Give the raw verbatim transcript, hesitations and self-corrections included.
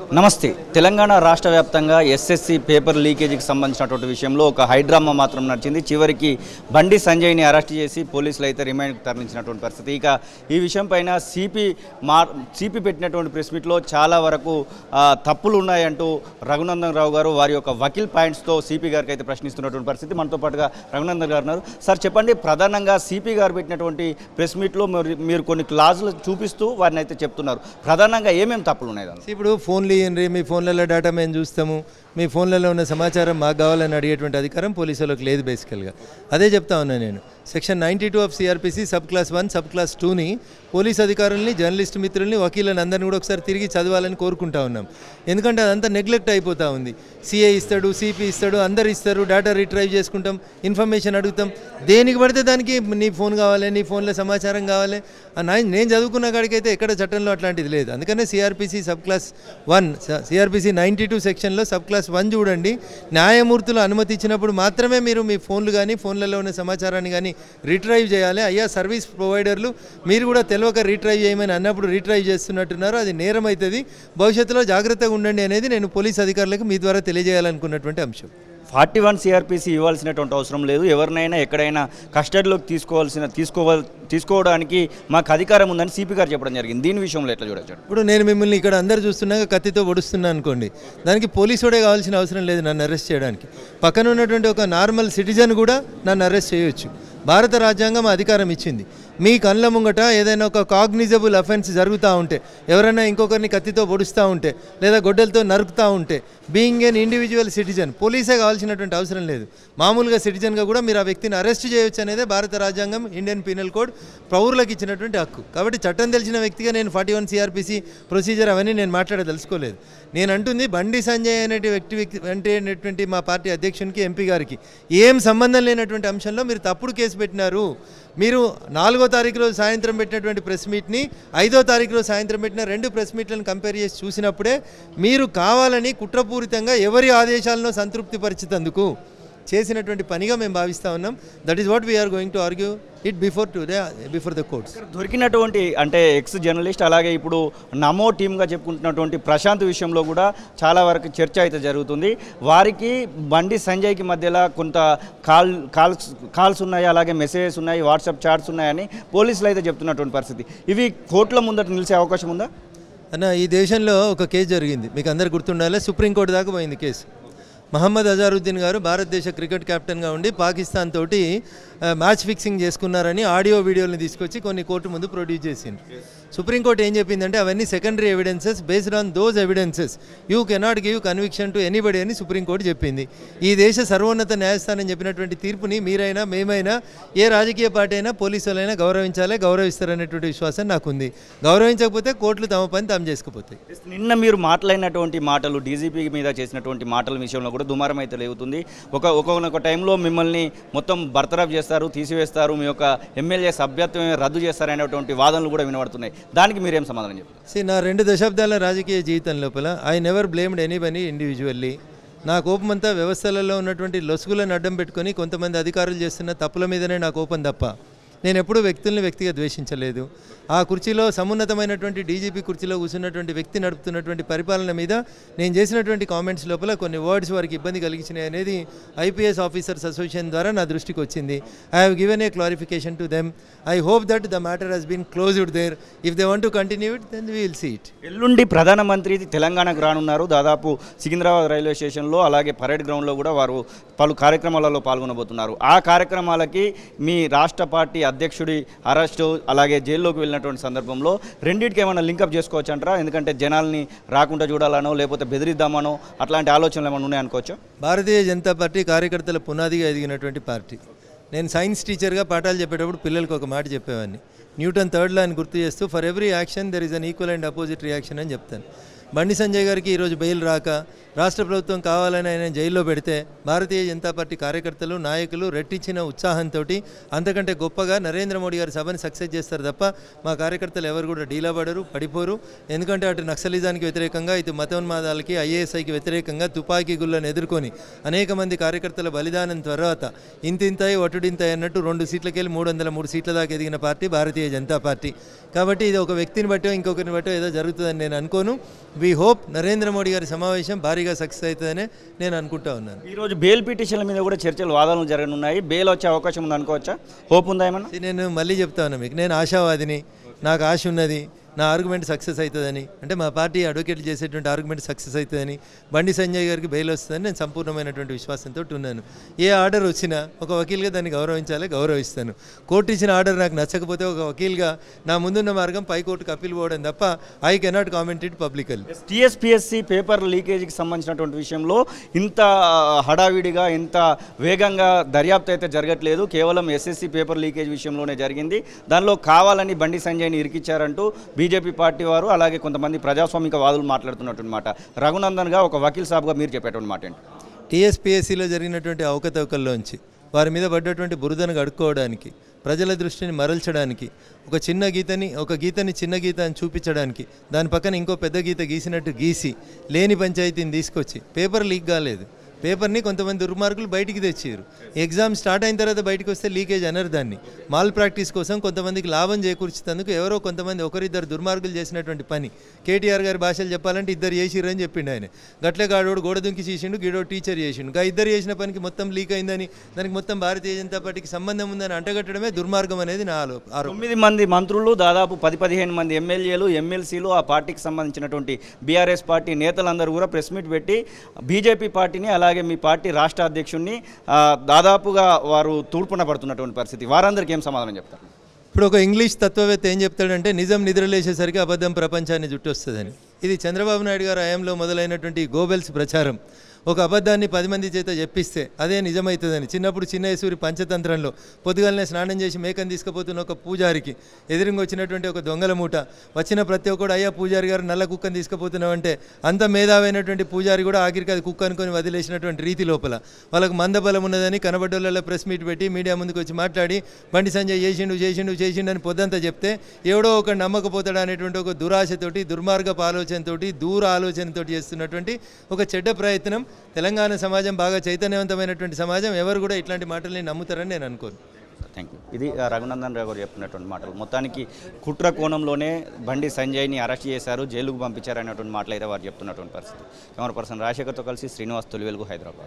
నమస్తే. తెలంగాణ రాష్ట్ర వ్యాప్తంగా ఎస్ఎస్సి పేపర్ లీకేజీకి సంబంధించినటువంటి విషయంలో ఒక హైడ్రామా మాత్రం నడిచింది. చివరికి బండి సంజయ్ని అరెస్ట్ చేసి పోలీసులు అయితే రిమాండ్కి తరలించినటువంటి పరిస్థితి. ఇక ఈ విషయం పైన సిపి మా సిపి పెట్టినటువంటి ప్రెస్ మీట్లో చాలా వరకు తప్పులు ఉన్నాయంటూ రఘునందన్ రావు గారు వారి యొక్క వకీల్ పాయింట్స్తో సిపి గారికి అయితే ప్రశ్నిస్తున్నటువంటి పరిస్థితి. మనతో పాటుగా రఘునందన్ గారు ఉన్నారు. సార్ చెప్పండి, ప్రధానంగా సిపి గారు పెట్టినటువంటి ప్రెస్ మీట్లో మీరు కొన్ని క్లాజులు చూపిస్తూ వారిని అయితే చెప్తున్నారు. ప్రధానంగా ఏమేమి తప్పులు ఉన్నాయి? ఇప్పుడు ఫోన్లు ఇవ్వండి, మీ ఫోన్లలో డేటా మేము చూస్తాము, మీ ఫోన్లలో ఉన్న సమాచారం మాకు కావాలని అడిగేటువంటి అధికారం పోలీసులకు లేదు. బేసికల్గా అదే చెప్తా ఉన్నాను నేను. Section ninety two of CrPC sub clause one sub clause టూని పోలీస్ అధికారుల్ని, జర్నలిస్ట్ మిత్రుల్ని, వకీలను అందరినీ కూడా ఒకసారి తిరిగి చదవాలని కోరుకుంటా ఉన్నాం. ఎందుకంటే అదంతా నెగ్లెక్ట్ అయిపోతూ ఉంది. సిఐ ఇస్తాడు, సిపి ఇస్తాడు, అందరు ఇస్తారు, డేటా రిట్రైవ్ చేసుకుంటాం, ఇన్ఫర్మేషన్ అడుగుతాం. దేనికి పడితే దానికి నీ ఫోన్ కావాలి, నీ ఫోన్లో సమాచారం కావాలి. నేను చదువుకున్న కాడికైతే ఎక్కడ చట్టంలో అట్లాంటిది లేదు. అందుకనే CrPC sub clause one CrPC ninety two సెక్షన్లో సబ్ క్లాస్ వన్ చూడండి. న్యాయమూర్తులు అనుమతి ఇచ్చినప్పుడు మాత్రమే మీరు మీ ఫోన్లు కానీ ఫోన్లలో ఉన్న సమాచారాన్ని కానీ రీట్రైవ్ చేయాలి. అయ్యా సర్వీస్ ప్రొవైడర్లు మీరు కూడా తెలియక రీట్రైవ్ చేయమని అన్నప్పుడు రీట్రైవ్ చేస్తున్నట్టున్నారు, అది నేరం అవుతుంది. భవిష్యత్తులో జాగ్రత్తగా ఉండండి అనేది నేను పోలీస్ అధికారులకు మీ ద్వారా తెలియజేయాలనుకున్నటువంటి అంశం. ఫార్టీ వన్ సిఆర్పిసి ఇవ్వాల్సినటువంటి అవసరం లేదు. ఎవరినైనా ఎక్కడైనా కస్టడీలోకి తీసుకోవాల్సిన తీసుకోవాలి తీసుకోవడానికి మాకు అధికారం ఉందని సిపి గారు చెప్పడం జరిగింది. దీని విషయంలో ఎట్లా చూడొచ్చు? ఇప్పుడు నేను మిమ్మల్ని ఇక్కడ అందరు చూస్తున్నాక కత్తితో పొడుస్తున్నా అనుకోండి, దానికి పోలీసుడే కావాల్సిన అవసరం లేదు నన్ను అరెస్ట్ చేయడానికి. పక్కన ఉన్నటువంటి ఒక నార్మల్ సిటిజన్ కూడా నన్ను అరెస్ట్ చేయొచ్చు. భారత రాజ్యాంగం అధికారం ఇచ్చింది. మీ కళ్ళ ముంగట ఏదైనా ఒక కాగ్నిజబుల్ అఫెన్స్ జరుగుతూ ఉంటే, ఎవరైనా ఇంకొకరిని కత్తితో పొడుస్తూ ఉంటే లేదా గొడ్డలతో నరుకుతూ ఉంటే, బీయింగ్ ఎన్ ఇండివిజువల్ సిటిజన్ పోలీసే కావాల్సినటువంటి అవసరం లేదు. మామూలుగా సిటిజన్గా కూడా మీరు ఆ వ్యక్తిని అరెస్ట్ చేయొచ్చు అనేదే భారత రాజ్యాంగం, ఇండియన్ పీనల్ కోడ్ పౌరులకు ఇచ్చినటువంటి హక్కు. కాబట్టి చట్టం తెలిసిన వ్యక్తిగా నేను ఫార్టీ వన్ సిఆర్పిసి ప్రొసీజర్ అవన్నీ నేను మాట్లాడదలుచుకోలేదు. నేను అంటుంది బండి సంజయ్ అనేటి వ్యక్తి అంటే అనేటువంటి మా పార్టీ అధ్యక్షునికి, ఎంపీ గారికి ఏం సంబంధం లేనటువంటి అంశంలో మీరు తప్పుడు కేసు పెట్టినారు. మీరు నాలుగో తారీఖు రోజు సాయంత్రం పెట్టినటువంటి ప్రెస్ మీట్ని ఐదో తారీఖు రోజు సాయంత్రం పెట్టిన రెండు ప్రెస్ మీట్లను కంపేర్ చేసి చూసినప్పుడే మీరు కావాలని కుట్రపూరితంగా ఎవరి ఆదేశాలను సంతృప్తి పరిచేందుకు చేసినటువంటి పనిగా మేము భావిస్తూ ఉన్నాం. That is what we are going to argue it before today before the courts. దొరికినటువంటి అంటే ఎక్స్ జర్నలిస్ట్ అలాగే ఇప్పుడు నమో టీమ్గా చెప్పుకుంటున్నటువంటి ప్రశాంత్ విషయంలో కూడా చాలా వరకు చర్చ అయితే జరుగుతుంది. వారికి బండి సంజయ్కి మధ్యలో కొంత కాల్ కాల్స్ కాల్స్ ఉన్నాయి, అలాగే మెసేజెస్ ఉన్నాయి, వాట్సాప్ చాట్స్ ఉన్నాయని పోలీసులు అయితే చెప్తున్నటువంటి పరిస్థితి. ఇవి కోర్టుల ముందట నిలిచే అవకాశం ఉందా అన్న? ఈ దేశంలో ఒక కేసు జరిగింది, మీకు అందరు గుర్తుండాలి. సుప్రీంకోర్టు దాకా పోయింది కేసు. మహమ్మద్ అజారుద్దీన్ గారు భారతదేశ క్రికెట్ కెప్టెన్గా ఉండి పాకిస్తాన్ తోటి మ్యాచ్ ఫిక్సింగ్ చేసుకున్నారని ఆడియో వీడియోని తీసుకొచ్చి కొన్ని కోర్టు ముందు ప్రొడ్యూస్ చేసింది. సుప్రీంకోర్టు ఏం చెప్పిందంటే అవన్నీ secondary evidences, based on those evidences you cannot give conviction to anybody అని సుప్రీంకోర్టు చెప్పింది. ఈ దేశ సర్వోన్నత న్యాయస్థానం చెప్పినటువంటి తీర్పుని మీరైనా మేమైనా ఏ రాజకీయ పార్టీ అయినా పోలీసులైనా గౌరవించాలి, గౌరవిస్తారనేటువంటి విశ్వాసం నాకుంది. గౌరవించకపోతే కోర్టులు తమ పని తాము చేసుకుపోతాయి. నిన్న మీరు మాట్లాడినటువంటి మాటలు, డీజీపీ మీద చేసినటువంటి మాటల విషయంలో కూడా దుమారం అయితే లేవుతుంది. ఒక ఒక టైంలో మిమ్మల్ని మొత్తం బర్తరఫ్ చేస్తారు, తీసివేస్తారు, మీ యొక్క ఎమ్మెల్యే సభ్యత్వం రద్దు చేస్తారనేటువంటి వాదనలు కూడా వినబడుతున్నాయి. దానికి మీరేం సమాధానం చెప్తారు? సి నా రెండు దశాబ్దాల రాజకీయ జీవితం లోపల I never blamed anybody individually. నా కోపమంతా వ్యవస్థలలో ఉన్నటువంటి లొసుగులను అడ్డం పెట్టుకొని కొంతమంది అధికారులు చేస్తున్న తప్పుల మీదనే నా కోపం తప్ప నేను ఎప్పుడూ వ్యక్తుల్ని వ్యక్తిగా ద్వేషించలేదు. ఆ కుర్చీలో సమున్నతమైనటువంటి డీజీపీ కుర్చీలో కూర్చున్నటువంటి వ్యక్తి నడుపుతున్నటువంటి పరిపాలన మీద నేను చేసినటువంటి కామెంట్స్ లోపల కొన్ని వర్డ్స్ వారికి ఇబ్బంది కలిగించినాయి అనేది ఐపీఎస్ ఆఫీసర్స్ అసోసియేషన్ ద్వారా నా దృష్టికి వచ్చింది. I have given a clarification to them. I hope that the matter has been closed there. If they want to continue it then we will see it. ఎల్లుండి ప్రధానమంత్రి తెలంగాణకు రానున్నారు. దాదాపు సికింద్రాబాద్ రైల్వే స్టేషన్లో అలాగే పరేడ్ గ్రౌండ్లో కూడా వారు పలు కార్యక్రమాలలో పాల్గొనబోతున్నారు. ఆ కార్యక్రమాలకి మీ రాష్ట్ర పార్టీ అధ్యక్షుడి అరెస్టు అలాగే జైల్లోకి వెళ్ళినటువంటి సందర్భంలో రెండింటికి ఏమైనా లింకప్ చేసుకోవచ్చు అంటారా? ఎందుకంటే జనాల్ని రాకుండా చూడాలనో లేకపోతే బెదిరిద్దామనో అట్లాంటి ఆలోచనలు ఏమైనా ఉన్నాయనుకోవచ్చు? భారతీయ జనతా పార్టీ కార్యకర్తల పునాదిగా ఎదిగినటువంటి పార్టీ. నేను సైన్స్ టీచర్గా పాఠాలు చెప్పేటప్పుడు పిల్లలకు ఒక మాట చెప్పేవాడిని, న్యూటన్ థర్డ్ లా అని గుర్తు చేస్తూ for every action there is an equal and opposite reaction అని చెప్తాను. బండి సంజయ్ గారికి ఈరోజు బెయిల్ రాక రాష్ట్ర ప్రభుత్వం కావాలని ఆయన జైల్లో పెడితే భారతీయ జనతా పార్టీ కార్యకర్తలు, నాయకులు రెట్టించిన ఉత్సాహంతో అంతకంటే గొప్పగా నరేంద్ర మోడీ గారి సభను సక్సెస్ చేస్తారు తప్ప మా కార్యకర్తలు ఎవరు కూడా డీలా పడరు, పడిపోరు. ఎందుకంటే అటు నక్సలిజానికి వ్యతిరేకంగా, ఇటు మతోన్మాదాలకి, ఐఏఎస్ఐకి వ్యతిరేకంగా తుపాకీ గుళ్ళను ఎదుర్కొని అనేక మంది కార్యకర్తల బలిదానం తర్వాత ఇంతింతాయి ఒటుడింతాయి అన్నట్టు రెండు సీట్లకెళ్ళి మూడు వందల మూడు సీట్ల దాకా ఎదిగిన పార్టీ భారతీయ జనతా పార్టీ. కాబట్టి ఇది ఒక వ్యక్తిని బట్టో ఇంకొకరిని బట్టో ఏదో జరుగుతుందని నేను అనుకోను. వీ హోప్ నరేంద్ర మోడీ గారి సమావేశం భారీగా సక్సెస్ అవుతుందనే నేను అనుకుంటా ఉన్నాను. ఈరోజు బెయిల్ పిటిషన్ల మీద కూడా చర్చలు వాదనలు జరగనున్నాయి. బెయిల్ వచ్చే అవకాశం ఉంది అనుకోవచ్చా? హోప్ ఉందా ఏమన్నా? నేను మళ్ళీ చెప్తా ఉన్నా మీకు, నేను ఆశావాదిని, నాకు ఆశ ఉన్నది నా ఆర్గ్యుమెంట్ సక్సెస్ అవుతుందని, అంటే మా పార్టీ అడ్వకేట్లు చేసేటువంటి ఆర్గ్యుమెంట్ సక్సెస్ అవుతుందని, బండి సంజయ్ గారికి బెయిల్ వస్తుందని నేను సంపూర్ణమైనటువంటి విశ్వాసంతో ఉన్నాను. ఏ ఆర్డర్ వచ్చినా ఒక వకీల్గా దాన్ని గౌరవించాలి, గౌరవిస్తాను. కోర్టు ఇచ్చిన ఆర్డర్ నాకు నచ్చకపోతే ఒక వకీల్గా నా ముందున్న మార్గం పైకోర్టుకు అప్పీల్ పోవడం తప్ప I cannot comment it publicly. TSPSC paper లీకేజీకి సంబంధించినటువంటి విషయంలో ఇంత హడావిడిగా ఇంత వేగంగా దర్యాప్తు అయితే జరగట్లేదు. కేవలం ఎస్ఎస్సీ పేపర్ లీకేజ్ విషయంలోనే జరిగింది. దానిలో కావాలని బండి సంజయ్ని ఇరికిచ్చారంటూ బీజేపీ పార్టీ వారు అలాగే కొంతమంది ప్రజాస్వామిక వాదులు మాట్లాడుతున్నటువంటి మాట. రఘునందన్గా ఒక వకీల్ సాబ్గా మీరు చెప్పేటువంటి మాట ఏంటి? టీఎస్పీఎస్సీలో జరిగినటువంటి అవకతవకల్లోంచి వారి మీద పడ్డటువంటి బురదను కడుక్కోవడానికి, ప్రజల దృష్టిని మరల్చడానికి, ఒక చిన్న గీతని ఒక గీతని చిన్న గీత అని చూపించడానికి దాని పక్కన ఇంకో పెద్ద గీత గీసినట్టు గీసి లేని పంచాయతీని తీసుకొచ్చి పేపర్ లీక్ కాలేదు. పేపర్ని కొంతమంది దుర్మార్గులు బయటికి తెచ్చారు. ఎగ్జామ్ స్టార్ట్ అయిన తర్వాత బయటకు వస్తే లీకేజ్ అనరు దాన్ని. మాల్ ప్రాక్టీస్ కోసం కొంతమందికి లాభం చేకూర్చేందుకు ఎవరో కొంతమంది ఒకరిద్దరు దుర్మార్గులు చేసినటువంటి పని. కేటీఆర్ గారి భాషలు చెప్పాలంటే ఇద్దరు చేసిర్రు అని చెప్పిండు ఆయన. గట్లే గాడోడు గోడ దుంకి చేసిండు, గీడో టీచర్ చేసిండు. గా ఇద్దరు చేసిన పనికి మొత్తం లీక్ అయిందని, దానికి మొత్తం భారతీయ జనతా పార్టీకి సంబంధం ఉందని అంటగట్టడమే దుర్మార్గం అనేది నా ఆరోపణ. తొమ్మిది మంది మంత్రులు, దాదాపు పది పదిహేను మంది ఎమ్మెల్యేలు, ఎమ్మెల్సీలు, ఆ పార్టీకి సంబంధించినటువంటి బీఆర్ఎస్ పార్టీ నేతలందరూ కూడా ప్రెస్ మీట్ పెట్టి బీజేపీ పార్టీని అలాగే మీ పార్టీ రాష్ట్ర అధ్యక్షుడిని దాదాపుగా వారు తూర్పున పడుతున్నటువంటి పరిస్థితి. వారందరికీ ఏం సమాధానం చెప్తారు? ఇప్పుడు ఒక ఇంగ్లీష్ తత్వవేత్త ఏం చెప్తాడంటే, నిజం నిద్రలేసేసరికి అబద్ధం ప్రపంచాన్ని జుట్టొస్తుందని. ఇది చంద్రబాబు నాయుడు గారు హయాంలో మొదలైనటువంటి గోబెల్స్ ప్రచారం. ఒక అబద్ధాన్ని పది మంది చేత చెప్పిస్తే అదే నిజమవుతుందని. చిన్నప్పుడు చిన్నయేశ్వరి పంచతంత్రంలో పొద్దుగాలనే స్నానం చేసి మేకను తీసుకుపోతున్న ఒక పూజారికి ఎదురుగా వచ్చినటువంటి ఒక దొంగల మూట వచ్చిన ప్రతి ఒక్కడు, అయ్యా పూజారి గారు నల్ల కుక్కను తీసుకుపోతున్నామంటే అంత మేధావైనటువంటి పూజారి కూడా ఆఖరికి అది కుక్క అనుకొని వదిలేసినటువంటి రీతి లోపల వాళ్ళకు మందబలం ఉన్నదని కనబడ్డోళ్ళ ప్రెస్ మీట్ పెట్టి మీడియా ముందుకు వచ్చి మాట్లాడి బండి సంజయ్ చేసిండు చేసిండు చేసిండు అని పొద్దంతా చెప్తే ఎవడో ఒక నమ్మకపోతాడు అనేటువంటి ఒక దురాశతోటి, దుర్మార్గపు ఆలోచనతోటి, దూర ఆలోచనతోటి చేస్తున్నటువంటి ఒక చెడ్డ ప్రయత్నం. తెలంగాణ సమాజం బాగా చైతన్యవంతమైనటువంటి సమాజం, ఎవరు కూడా ఇట్లాంటి మాటల్ని నమ్ముతారని నేను అనుకోను. Thank you. ఇది రఘునందన్ రావు గారు చెప్పినటువంటి మాటలు. మొత్తానికి కుట్ర కోణంలోనే బండి సంజయ్ని అరెస్ట్ చేశారు, జైలుకు పంపించారు అనేటువంటి మాటలు అయితే వారు చెప్తున్నటువంటి పరిస్థితి. కెమెరా పర్సన్ రాజశేఖర్తో కలిసి శ్రీనివాస్, తొలివెలుగు, హైదరాబాద్.